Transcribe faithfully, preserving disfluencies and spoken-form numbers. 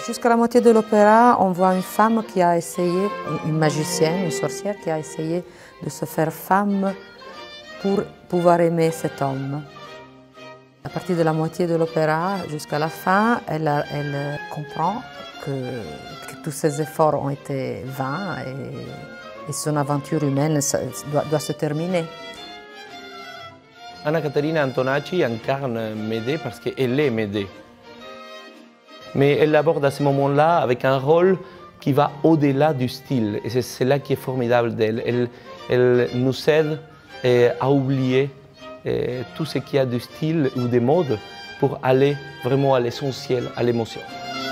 Jusqu'à la moitié de l'opéra, on voit une femme qui a essayé, une magicienne, une sorcière qui a essayé de se faire femme pour pouvoir aimer cet homme. À partir de la moitié de l'opéra jusqu'à la fin, elle, elle comprend que, que tous ses efforts ont été vains et, et son aventure humaine doit, doit se terminer. Anna Caterina Antonacci incarne Médée parce qu'elle est Médée. Mais elle l'aborde à ce moment-là avec un rôle qui va au-delà du style. Et c'est là qui est formidable d'elle. Elle, elle nous aide à oublier tout ce qu'il y a du style ou des modes pour aller vraiment à l'essentiel, à l'émotion.